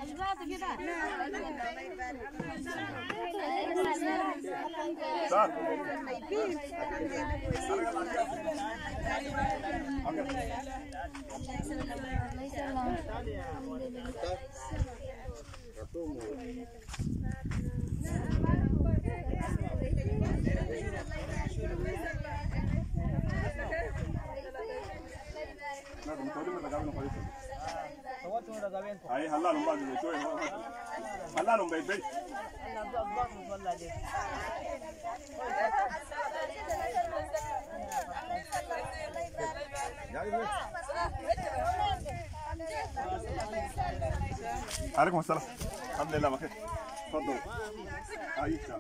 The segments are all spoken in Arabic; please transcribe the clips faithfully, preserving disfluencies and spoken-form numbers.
Ay, هلا لهم بعد شوي هلا لهم بيت بيت عليكم السلام الحمد لله بخير تفضلوا عايشة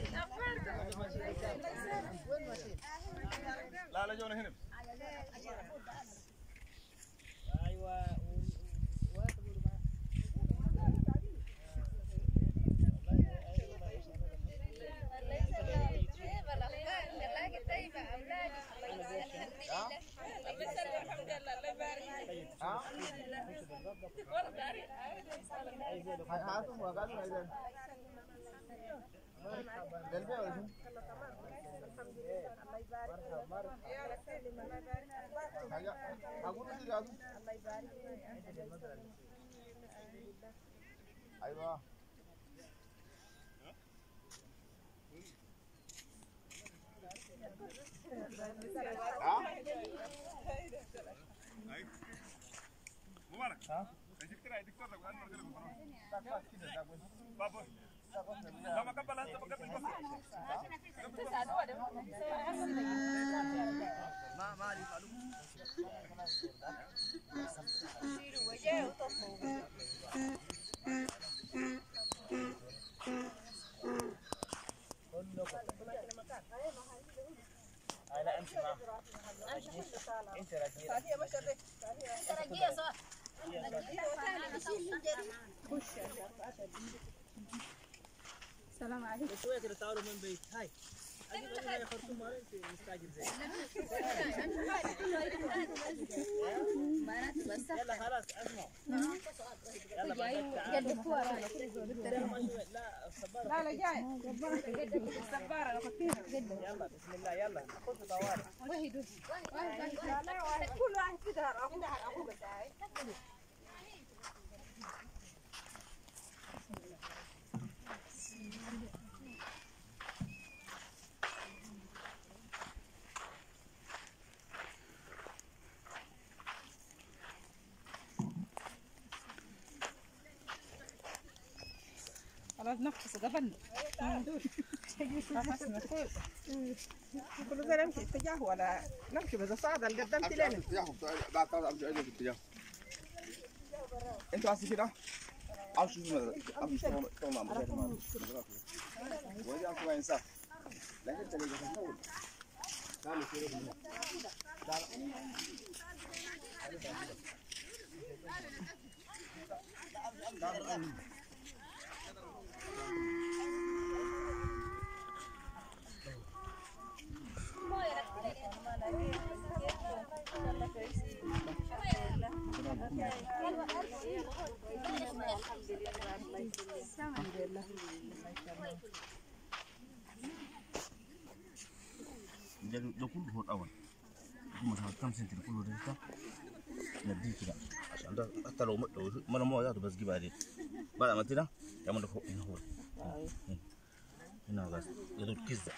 لا لا جونا هنا ايوه ايوه مبارك ها دكتور دكتور بابا لما قبل انت قبل ما ما لي معلومه لا امشي معاه انت راجيه ما شريت راجيه صح السلام عليكم شويه كده تعالوا من بيت هاي اجي خرطوم مالك مستعجل زي يلا خلاص اسمعوا يلا قدموا لا الصباره لا لا جاي الصباره انا خدتيها يلا بسم الله يلا خذوا طوارئ وحدوا كل واحد في دهر اخو دهر اخو بس هاي خلاص نفس قفلنا كل ذا نمشي اتجاه ولا نمشي بس صعد قدمت لنا اتجاه بعد طلع ارجع في اتجاه انتوا عايزين كده او شوفوا امشوا طلع مجال ما وين انتوا وين صح لكن انت اللي تقول تعالوا كده تعالوا ده كله هو الأول مثلا كم سنتي كله ده نديه كده عشان ده حتى لو لو ما أنا ما ياخده بس جيب عليه بعد ما كده يعمل فوق هنا هو هنا بس يدور كذا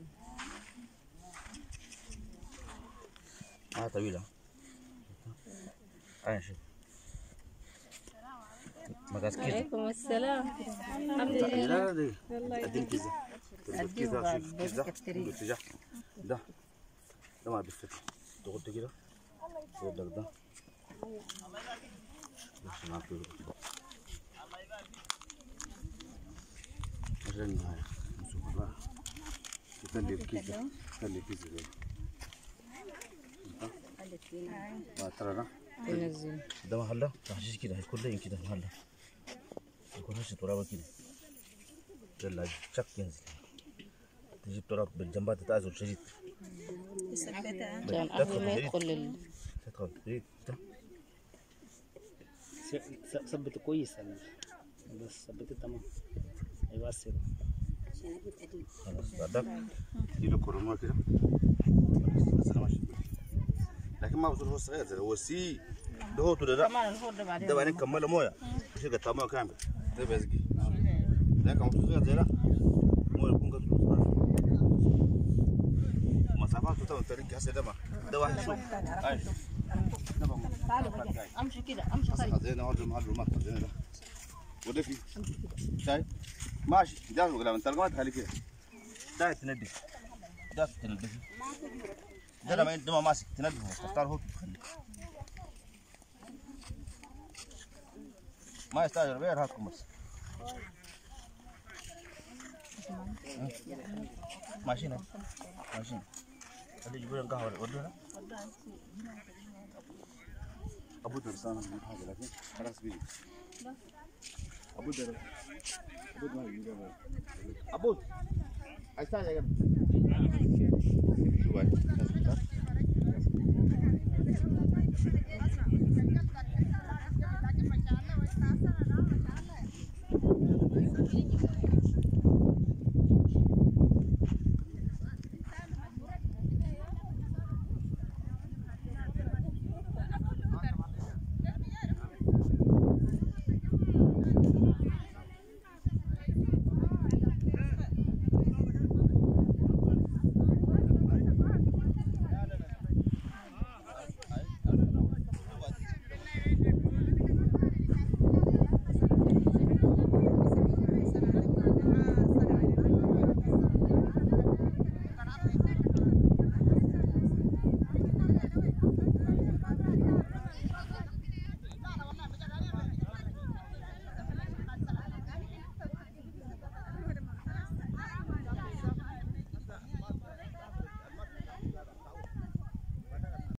آه طويلة آه شوف مقاس كذا عليكم السلام الحمد لله لا دي قدم كذا كذا شوف كذا الاتجاه ده ده ما بيفتح تغط كده تغط ده بس ما في عشان نشوف بقى تخلي كذا تخلي كذا ده ترى تنزل ده محله تحشيش كده هيكون لين كده محله يكون هش ترابه كده يلا شك ينزل تجيب تراب بالجنبات تتعزل شديد عشان قبل ما يدخل ال تدخل شديد ثبته كويس بس ثبت تمام. ايوه السير خلاص بعدك يجي كورنر كده ماشي. لكن ما بصير هو صغير هو سي ده هو ده كمان الفور ده بعدين ده بعدين كمله مويه مش قطع مويه كامل ده بيزقي ده كان صغير زي ده مويه يكون قد مسافات تطول طريق هسه ده ده واحد شوف اي امشي كده امشي طيب خذينا هذا المحل وما خذينا ده وده في شايف ماشي جالس ولا انت ما تخلي كده ده تندي ده تندي ده لما انت ما ماسك تندي تختار هو تخلي ما يستاجر غير هاتكم بس ماشيين ماشيين اللي يجيبوا لنا قهوه ودونا ابو درسان من حاجه لكن خلاص بيجي ابو در ابو ما يجي ابو استاذ يا شو باي